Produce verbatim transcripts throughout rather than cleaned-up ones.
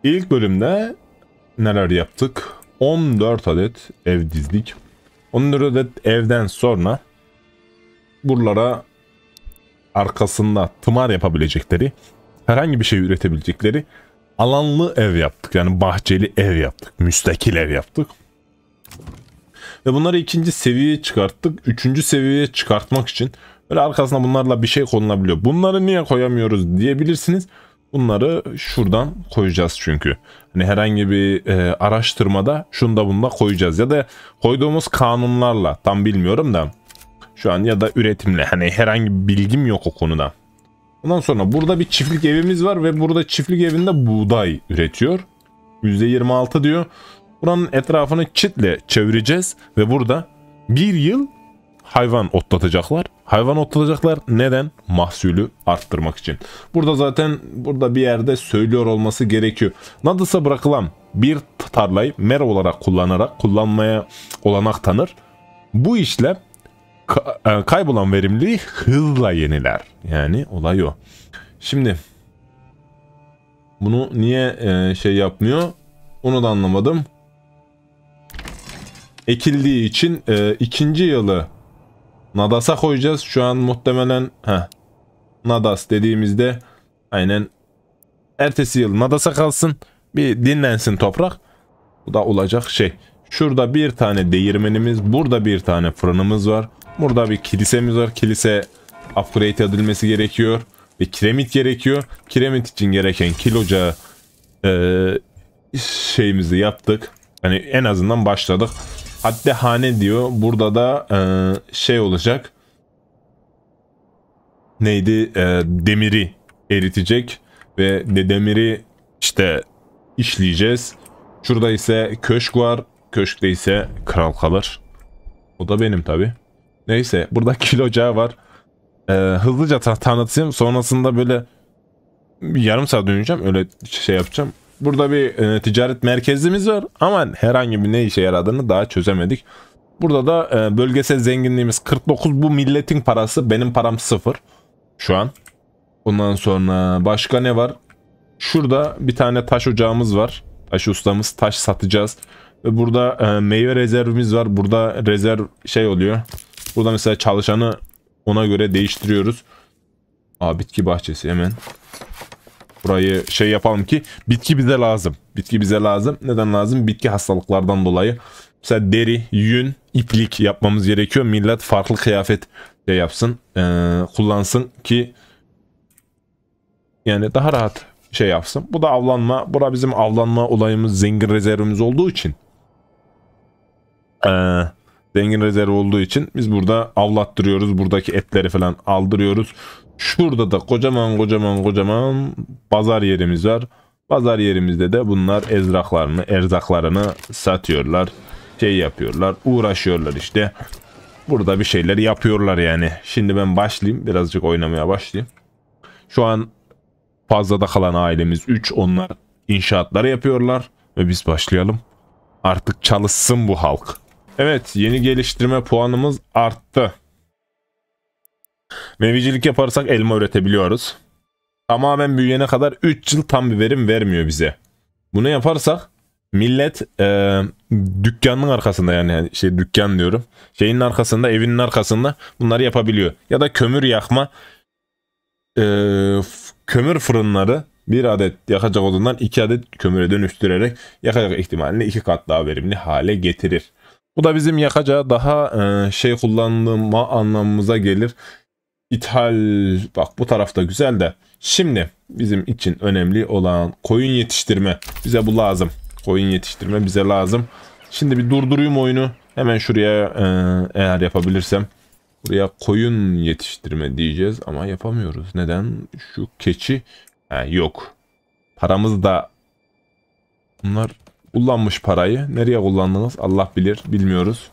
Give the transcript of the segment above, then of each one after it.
İlk bölümde neler yaptık? on dört adet ev dizdik. on dört adet evden sonra buralara arkasında tımar yapabilecekleri, herhangi bir şey üretebilecekleri alanlı ev yaptık. Yani bahçeli ev yaptık. Müstakil ev yaptık. Ve bunları ikinci seviyeye çıkarttık. Üçüncü seviyeye çıkartmak için böyle arkasına bunlarla bir şey konulabiliyor. Bunları niye koyamıyoruz diyebilirsiniz. Bunları şuradan koyacağız çünkü. Hani herhangi bir e, araştırmada şunda bunda koyacağız. Ya da koyduğumuz kanunlarla, tam bilmiyorum da şu an, ya da üretimle, hani herhangi bir bilgim yok o konuda. Ondan sonra burada bir çiftlik evimiz var ve burada çiftlik evinde buğday üretiyor. yüzde yirmi altı diyor. Buranın etrafını çitle çevireceğiz ve burada bir yıl hayvan otlatacaklar. Hayvan otlatacaklar neden? Mahsulü arttırmak için. Burada zaten burada bir yerde söylüyor olması gerekiyor. Nadas'a bırakılan bir tarlayı mera olarak kullanarak kullanmaya olanak tanır. Bu işlem kaybolan verimliliği hızla yeniler. Yani olay o. Şimdi bunu niye şey yapmıyor? Onu da anlamadım. Ekildiği için e, ikinci yılı Nadas'a koyacağız. Şu an muhtemelen heh, Nadas dediğimizde aynen ertesi yıl Nadas'a kalsın. Bir dinlensin toprak. Bu da olacak şey. Şurada bir tane değirmenimiz. Burada bir tane fırınımız var. Burada bir kilisemiz var. Kilise upgrade edilmesi gerekiyor. Ve kiremit gerekiyor. Kiremit için gereken kil ocağı e, şeyimizi yaptık. Yani en azından başladık. Hatta hane diyor. Burada da e, şey olacak. Neydi? E, demiri eritecek. Ve de demiri işte işleyeceğiz. Şurada ise köşk var. Köşkte ise kral kalır. O da benim tabi. Neyse. Burada kil ocağı var. E, hızlıca tanıtayım. Sonrasında böyle yarım saat döneceğim. Öyle şey yapacağım. Burada bir e, ticaret merkezimiz var ama herhangi bir ne işe yaradığını daha çözemedik. Burada da e, bölgesel zenginliğimiz kırk dokuz, bu milletin parası, benim param sıfır şu an. Ondan sonra başka ne var? Şurada bir tane taş ocağımız var. Taş ustamız, taş satacağız. Ve burada e, meyve rezervimiz var. Burada rezerv şey oluyor. Burada mesela çalışanı ona göre değiştiriyoruz. Aa, bitki bahçesi hemen. Burayı şey yapalım ki bitki bize lazım. Bitki bize lazım. Neden lazım? Bitki hastalıklardan dolayı. Mesela deri, yün, iplik yapmamız gerekiyor. Millet farklı kıyafet şey yapsın, ee, kullansın ki yani daha rahat şey yapsın. Bu da avlanma. Bura bizim avlanma olayımız, zengin rezervimiz olduğu için. Ee, zengin rezerv olduğu için biz burada avlattırıyoruz. Buradaki etleri falan aldırıyoruz. Şurada da kocaman kocaman kocaman pazar yerimiz var. Pazar yerimizde de bunlar ezraklarını, erzaklarını satıyorlar. Şey yapıyorlar, uğraşıyorlar işte. Burada bir şeyler yapıyorlar yani. Şimdi ben başlayayım, birazcık oynamaya başlayayım. Şu an fazlada kalan ailemiz üç. Onlar inşaatları yapıyorlar ve biz başlayalım. Artık çalışsın bu halk. Evet, yeni geliştirme puanımız arttı. Meyvecilik yaparsak elma üretebiliyoruz. Tamamen büyüyene kadar üç yıl tam bir verim vermiyor bize. Bunu yaparsak millet e, dükkanın arkasında, yani şey dükkan diyorum. Şeyin arkasında, evinin arkasında bunları yapabiliyor. Ya da kömür yakma e, kömür fırınları bir adet yakacak olduğundan iki adet kömüre dönüştürerek yakacak ihtimalini iki kat daha verimli hale getirir. Bu da bizim yakacağı daha e, şey kullanma anlamımıza gelir. İthal, bak bu tarafta güzel de. Şimdi bizim için önemli olan koyun yetiştirme. Bize bu lazım. Koyun yetiştirme bize lazım. Şimdi bir durdurayım oyunu. Hemen şuraya e, eğer yapabilirsem. Buraya koyun yetiştirme diyeceğiz ama yapamıyoruz. Neden? Şu keçi ha, yok. Paramız da, bunlar kullanmış parayı. Nereye kullandınız? Allah bilir. Bilmiyoruz.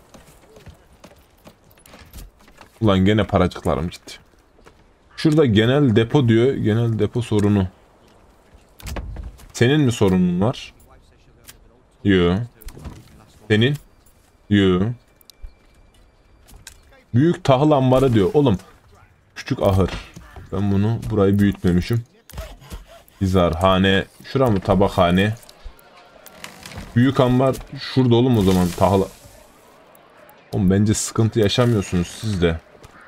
Ulan gene paracıklarım gitti. Şurada genel depo diyor. Genel depo sorunu. Senin mi sorunun var? Yo. Senin? Yo. Büyük tahıl ambarı diyor. Oğlum küçük ahır. Ben bunu burayı büyütmemişim. İzarhane. Şura mı tabakhane? Büyük ambar şurada oğlum o zaman tahıl. Oğlum bence sıkıntı yaşamıyorsunuz siz de.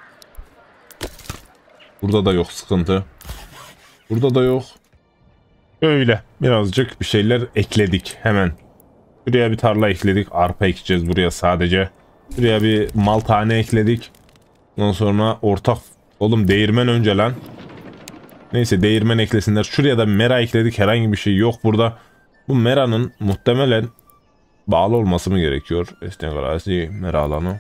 Burada da yok sıkıntı. Burada da yok. Öyle birazcık bir şeyler ekledik hemen. Buraya bir tarla ekledik. Arpa ekeceğiz buraya sadece. Buraya bir mal tane ekledik. Ondan sonra ortak... Oğlum değirmen önce lan. Neyse değirmen eklesinler. Şuraya da mera ekledik. Herhangi bir şey yok burada. Bu meranın muhtemelen bağlı olması mı gerekiyor? Esnek arazi mera alanı.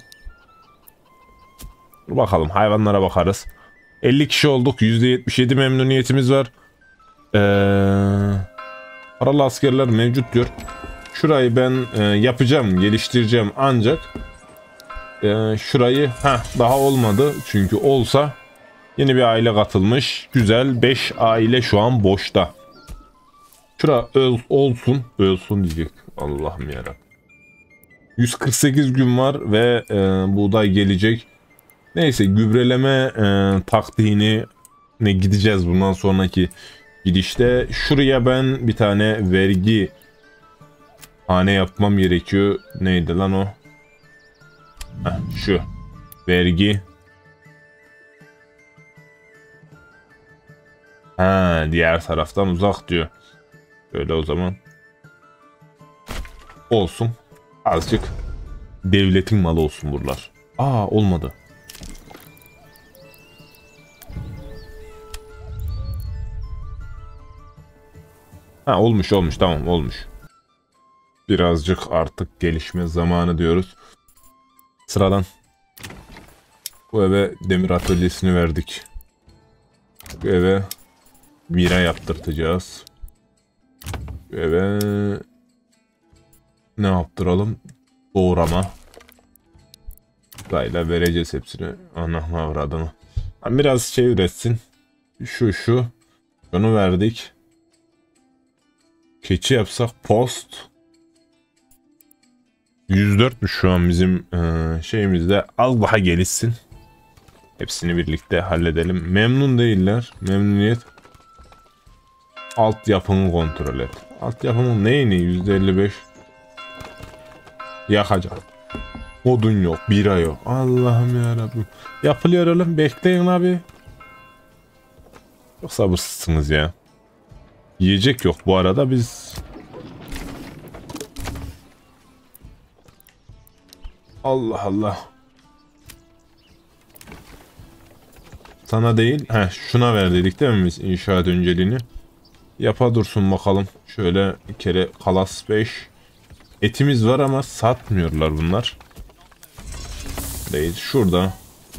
Dur bakalım hayvanlara bakarız. elli kişi olduk. yüzde yetmiş yedi memnuniyetimiz var. Ee, paralı askerler mevcut diyor. Şurayı ben e, yapacağım, geliştireceğim ancak e, şurayı ha daha olmadı çünkü olsa yeni bir aile katılmış. Güzel beş aile şu an boşta. Şura öl, olsun, ölsün diyecek. Allah'ım yarabbim. yüz kırk sekiz gün var ve e, buğday gelecek. Neyse gübreleme e, taktiğini ne gideceğiz bundan sonraki gidişte. Şuraya ben bir tane vergi hane yapmam gerekiyor. Neydi lan o? Heh, şu. Vergi. Ha, diğer taraftan uzak diyor. Öyle o zaman. Olsun. Azıcık devletin malı olsun buralar. Aa olmadı. Ha olmuş olmuş tamam olmuş. Birazcık artık gelişme zamanı diyoruz. Sıradan bu eve demir atölyesini verdik. Bu eve bira yaptırtacağız. Bu eve ne yaptıralım? Doğrama. Sırayla vereceğiz hepsini. Anam avradını. Biraz şey üretsin. Şu şu. Onu verdik. Keçi yapsak post. yüz dörtmüş şu an bizim e, şeyimizde. Al daha gelişsin. Hepsini birlikte halledelim. Memnun değiller. Memnuniyet. Altyapını kontrol et. Altyapının neyini? yüzde elli beş. Yakacak. Odun yok. Bira yok. Allah'ım yarabbim. Yapılıyor oğlum. Bekleyin abi. Çok sabırsızsınız ya. Yiyecek yok bu arada biz. Allah Allah. Sana değil. Heh, şuna ver dedik değil mi biz inşaat önceliğini. Yapa dursun bakalım. Şöyle bir kere kalas beş. Etimiz var ama satmıyorlar bunlar. Değil. Şurada.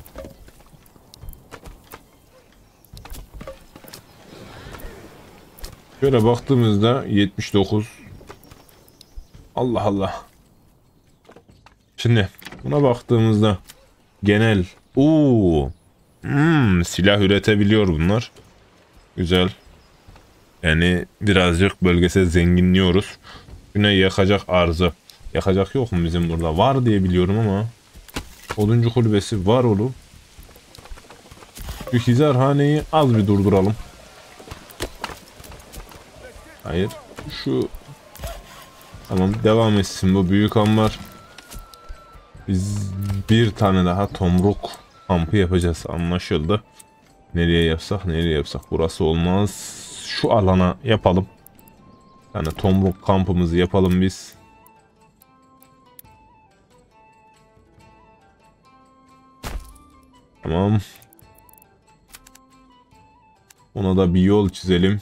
Şöyle baktığımızda yetmiş dokuz. Allah Allah. Şimdi buna baktığımızda genel. Uuu. Hmm, silah üretebiliyor bunlar. Güzel. Yani birazcık bölgesel zenginliyoruz. Güne yakacak arzı. Yakacak yok mu bizim burada? Var diye biliyorum ama. Oduncu kulübesi var oğlum. Şu hizarhaneyi az bir durduralım. Hayır. Şu. Tamam devam etsin bu büyük ambar. Biz bir tane daha tomruk kampı yapacağız. Anlaşıldı. Nereye yapsak nereye yapsak. Burası olmaz. Şu alana yapalım. Yani tomruk kampımızı yapalım biz. Tamam. Ona da bir yol çizelim.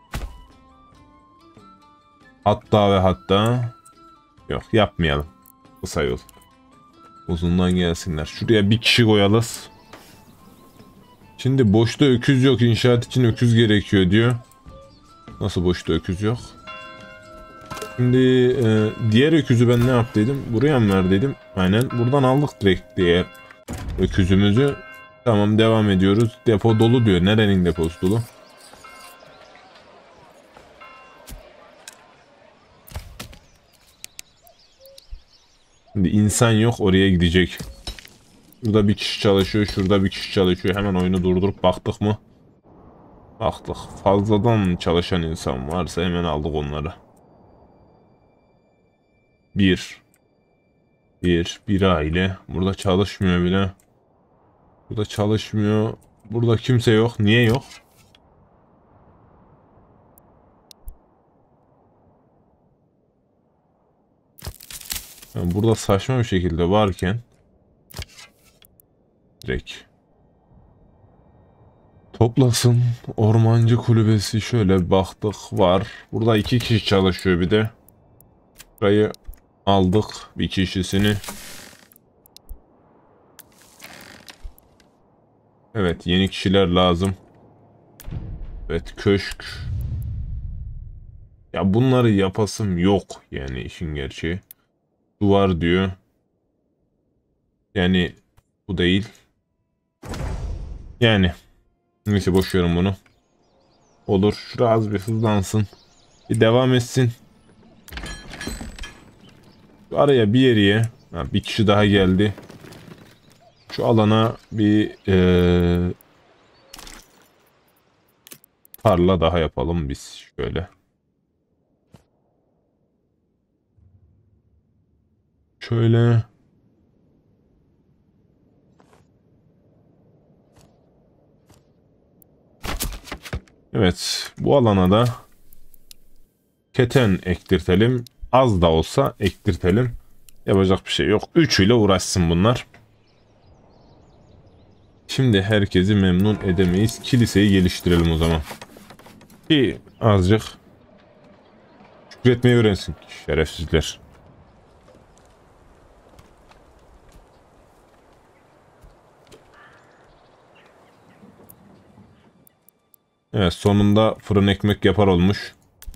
Hatta ve hatta yok yapmayalım. Kısa yol. Uzundan gelsinler. Şuraya bir kişi koyalız. Şimdi boşta öküz yok. İnşaat için öküz gerekiyor diyor. Nasıl boşta öküz yok? Şimdi e, diğer öküzü ben ne yaptıydım? Buraya mı verdiydim? Aynen. Buradan aldık direkt diğer öküzümüzü. Tamam devam ediyoruz. Depo dolu diyor. Nerenin deposu dolu? Şimdi insan yok oraya gidecek. Burada bir kişi çalışıyor. Şurada bir kişi çalışıyor. Hemen oyunu durdurup baktık mı? Baktık fazladan çalışan insan varsa hemen aldık onları. Bir. Bir. Bir aile. Burada çalışmıyor bile. Burada çalışmıyor. Burada kimse yok. Niye yok? Yani burada saçma bir şekilde varken direkt toplasın. Ormancı kulübesi şöyle bir baktık var. Burada iki kişi çalışıyor bir de. Burayı aldık bir kişisini. Evet yeni kişiler lazım. Evet köşk. Ya bunları yapasım yok yani işin gerçeği. Duvar diyor. Yani bu değil. Yani neyse boşuyorum bunu. Olur şurada az bir hızlansın. Bir devam etsin. Şu araya bir yere ha, bir kişi daha geldi. Şu alana bir ee, tarla daha yapalım biz şöyle. Şöyle. Evet bu alana da keten ektirtelim. Az da olsa ektirtelim. Yapacak bir şey yok. Üç ile uğraşsın bunlar. Şimdi herkesi memnun edemeyiz. Kiliseyi geliştirelim o zaman. Bir azıcık şükretmeyi öğrensin şerefsizler. Evet sonunda fırın ekmek yapar olmuş.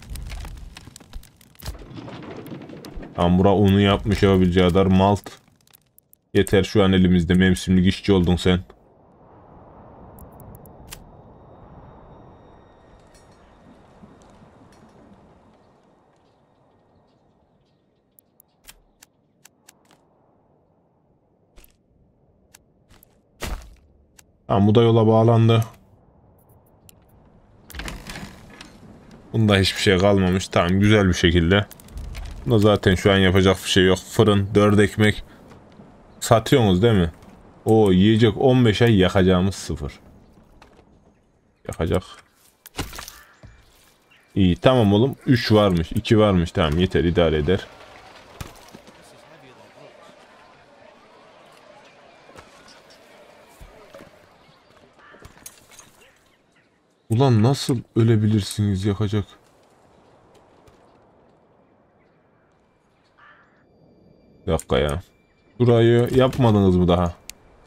Ambura unu yapmış yapabileceği kadar malt. Yeter şu an elimizde mevsimlik işçi oldun sen. Tamam bu da yola bağlandı. Bunda hiçbir şey kalmamış. Tamam güzel bir şekilde. Bunda zaten şu an yapacak bir şey yok. Fırın, dört ekmek. Satıyorsunuz değil mi? O yiyecek on beş ay yakacağımız sıfır. Yakacak. İyi tamam oğlum. üç varmış, iki varmış. Tamam yeter idare eder. Ulan nasıl ölebilirsiniz yakacak? Bir dakika ya. Burayı yapmadınız mı daha?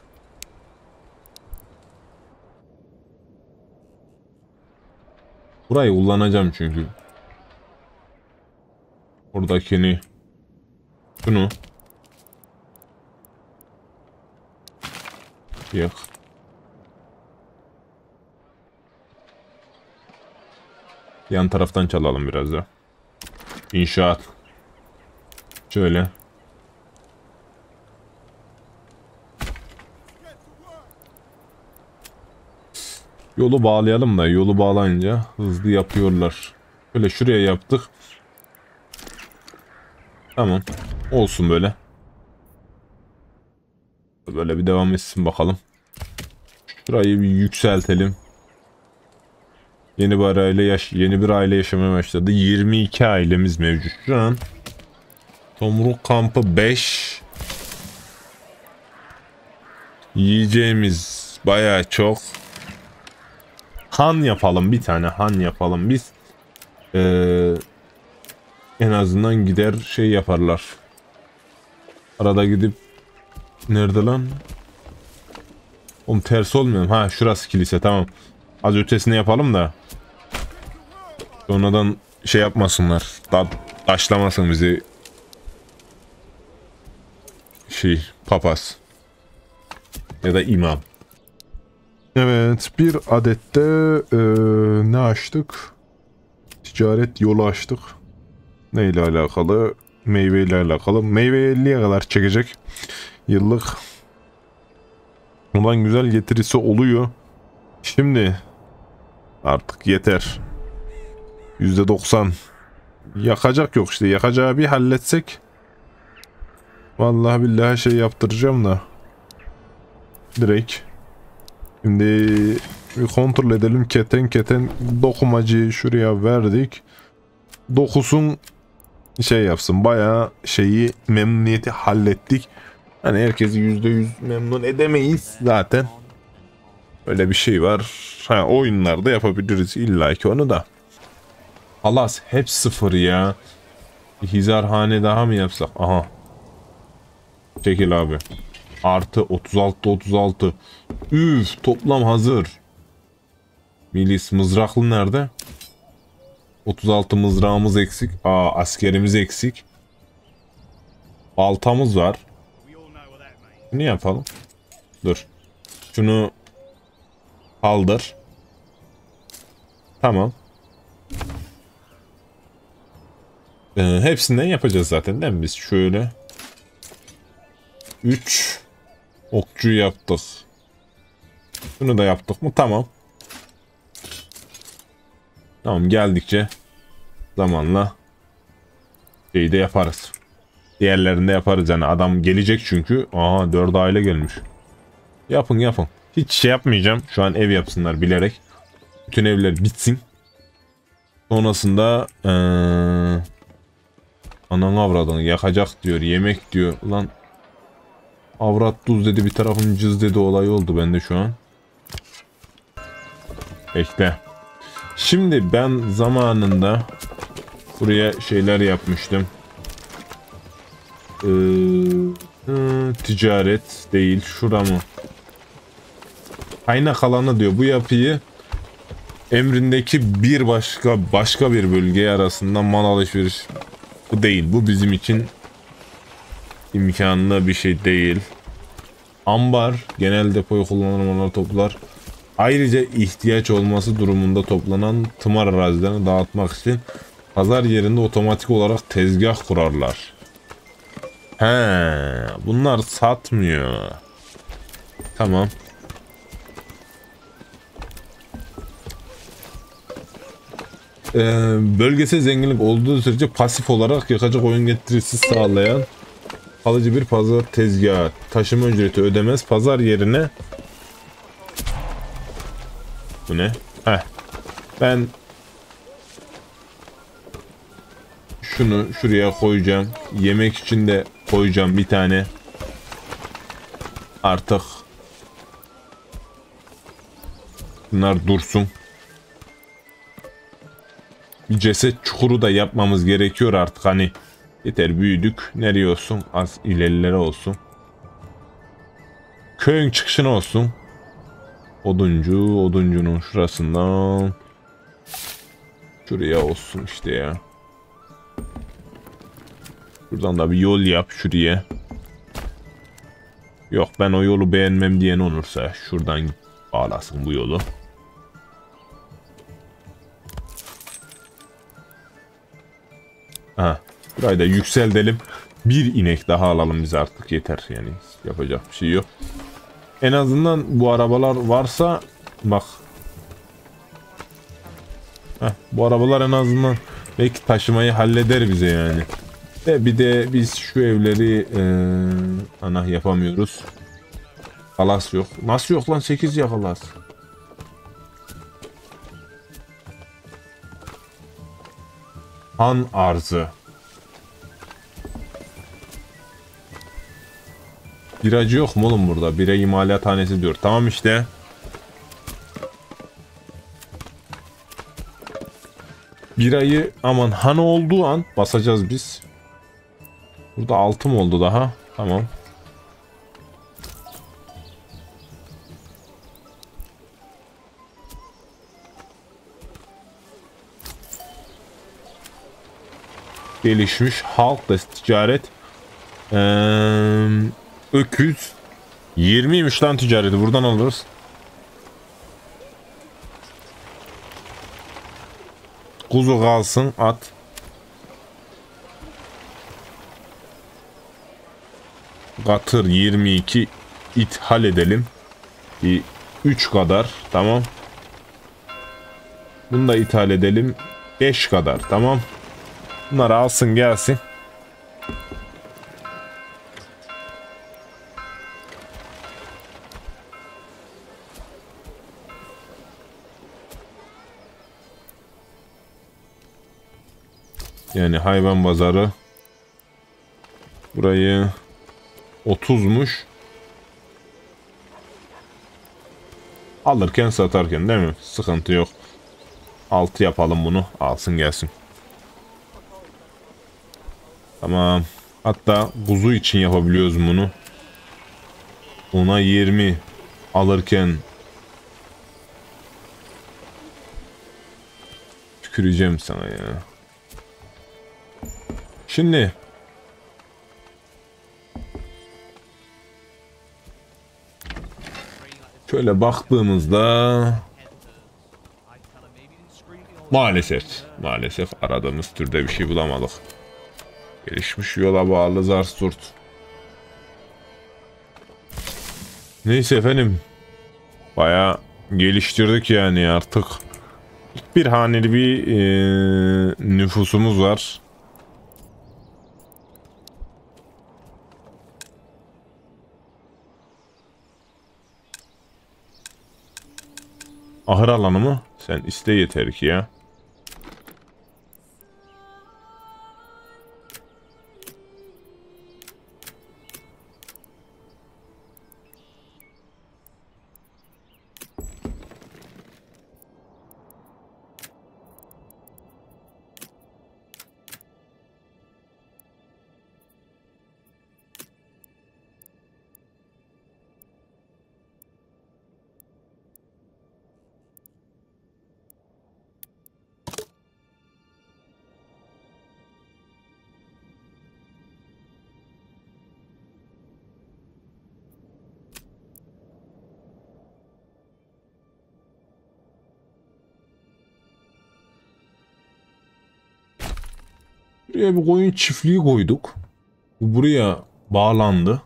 Burayı kullanacağım çünkü. Oradakini. Şunu. Yak. Yan taraftan çalalım biraz da. İnşaat. Şöyle. Yolu bağlayalım da yolu bağlayınca hızlı yapıyorlar. Böyle şuraya yaptık. Tamam. Olsun böyle. Böyle bir devam etsin bakalım. Şurayı bir yükseltelim. Yeni bir aile yaş yeni bir aile yaşamaya başladı. yirmi iki ailemiz mevcut şu an. Tomruk kampı beş. Yiyeceğimiz bayağı çok. Han yapalım bir tane han yapalım biz. Ee, en azından gider şey yaparlar. Arada gidip nerede lan? Oğlum ters olmuyor. Ha şurası kilise tamam. Az ötesini yapalım da. Sonradan şey yapmasınlar. Da taşlamasın bizi. Şey papaz. Ya da imam. Evet bir adette ee, ne açtık? Ticaret yolu açtık. Neyle alakalı? Meyveyle alakalı. Meyve elliye kadar çekecek. Yıllık. Ondan güzel getirisi oluyor. Şimdi Artık yeter. yüzde doksan. Yakacak yok işte. Yakacağı bir halletsek. Vallahi billahi şey yaptıracağım da. Direkt. Şimdi bir kontrol edelim. Keten keten dokumacıyı şuraya verdik. Dokusun şey yapsın. Bayağı şeyi, memnuniyeti hallettik. Hani herkesi yüzde yüz memnun edemeyiz zaten. Öyle bir şey var. Ha, oyunlarda yapabiliriz illaki onu da. Halas hep sıfır ya. Bir hizarhane daha mı yapsak? Aha. Çekil abi. Artı otuz altı otuz altı. Üf, toplam hazır. Milis mızraklı nerede? otuz altı mızrağımız eksik. Aa, askerimiz eksik. Baltamız var. Ne yapalım? Dur. Şunu kaldır. Tamam. Ee, hepsinden yapacağız zaten değil mi biz? Şöyle. üç okçu yaptık. Bunu da yaptık mı? Tamam. Tamam, geldikçe zamanla şeyi de yaparız. Diğerlerinde yaparız yani, adam gelecek çünkü. Aha, dört aile gelmiş. Yapın yapın. Hiç şey yapmayacağım. Şu an ev yapsınlar bilerek. Bütün evler bitsin. Sonrasında ee, anan avradını yakacak diyor. Yemek diyor. Ulan avrat tuz dedi, bir tarafın cız dedi, olay oldu bende şu an. Bekle. Şimdi ben zamanında buraya şeyler yapmıştım. Ee, hı, ticaret değil. Şura mı? Kaynak alanı diyor. Bu yapıyı emrindeki bir başka başka bir bölge arasında mal alışveriş. Bu değil. Bu bizim için imkanlı bir şey değil. Ambar genel depoyu kullanılanlar toplar. Ayrıca ihtiyaç olması durumunda toplanan tımar arazilerini dağıtmak için pazar yerinde otomatik olarak tezgah kurarlar. He, bunlar satmıyor. Tamam. Ee, bölgesel zenginlik olduğu sürece pasif olarak yakacak oyun getirisi sağlayan kalıcı bir pazar tezgahı. Taşıma ücreti ödemez. Pazar yerine bu ne? Heh. Ben şunu şuraya koyacağım. Yemek için de koyacağım bir tane. Artık bunlar dursun. Bir ceset çukuru da yapmamız gerekiyor artık, hani yeter, büyüdük. Nereye olsun? Az ilerilere olsun. Köyün çıkışına olsun. Oduncu, oduncunun şurasından şuraya olsun işte ya. Buradan da bir yol yap şuraya. Yok, ben o yolu beğenmem diyen olursa şuradan bağlasın bu yolu. Ha, burayı da yükseltelim. Bir inek daha alalım biz artık, yeter yani, yapacak bir şey yok. En azından bu arabalar varsa bak. Heh, bu arabalar en azından belki taşımayı halleder bize yani. Ve bir de biz şu evleri ee, ana yapamıyoruz. Kalas yok. Nasıl yok lan, sekiz ya kalas. Han arzı. Biracı yok mu oğlum burada? Bira imalathanesi diyor. Tamam işte. Birayı aman han olduğu an basacağız biz. Burada altı mı oldu daha? Tamam. Gelişmiş halkla ticaret. Ee, öküz. yirmiymiş lan ticareti. Buradan alırız. Kuzu kalsın, at. Katır yirmi iki, ithal edelim. Bir üç kadar, tamam. Bunu da ithal edelim. beş kadar, tamam. Bunları alsın gelsin. Yani hayvan pazarı. Burayı otuzmuş. Alırken satarken değil mi? Sıkıntı yok. altı yapalım bunu. Alsın gelsin. Tamam. Hatta kuzu için yapabiliyoruz bunu. Ona yirmi alırken tüküreceğim sana ya. Şimdi şöyle baktığımızda maalesef maalesef aradığımız türde bir şey bulamadık. Gelişmiş yola bağlı Zarsurt. Neyse efendim. Bayağı geliştirdik yani artık. Bir haneli bir e, nüfusumuz var. Ahır alanı mı? Sen iste yeter ki ya. Buraya bir koyun çiftliği koyduk. Bu buraya bağlandı.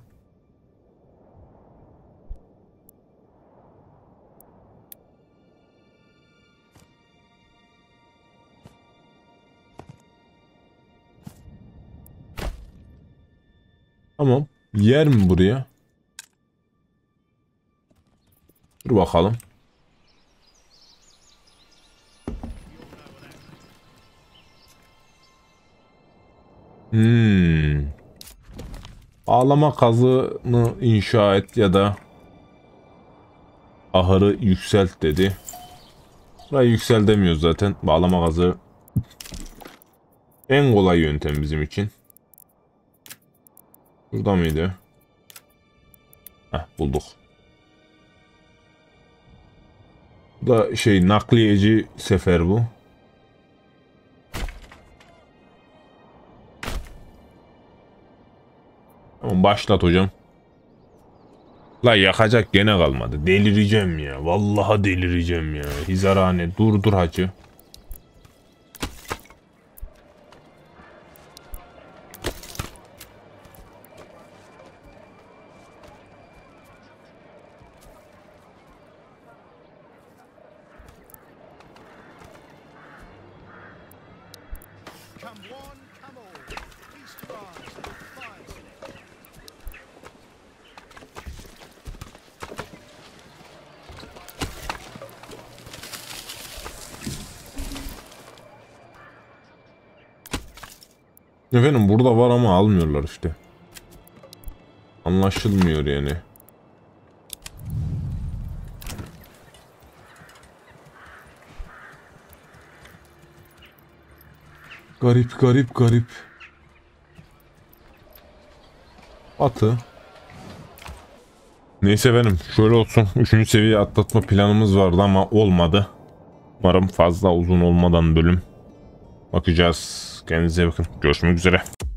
Tamam. Yer mi buraya? Dur bakalım. Hmm. Ağlama kazını inşa et ya da ahırı yükselt dedi. Burayı yüksel demiyoruz zaten. Bağlama kazı en kolay yöntem bizim için. Burada mıydı? Heh, bulduk. Bu da şey nakliyeci sefer bu. Tamam başlat hocam. La yakacak gene kalmadı. Delireceğim ya. Vallahi delireceğim ya. Hizarhane dur dur hacı. Efendim burada var ama almıyorlar işte. Anlaşılmıyor yani. Garip garip garip. Atı. Neyse efendim şöyle olsun. Üçüncü seviye atlatma planımız vardı ama olmadı. Umarım fazla uzun olmadan bölüm. Bakacağız. Kendinize bakın. Görüşmek üzere.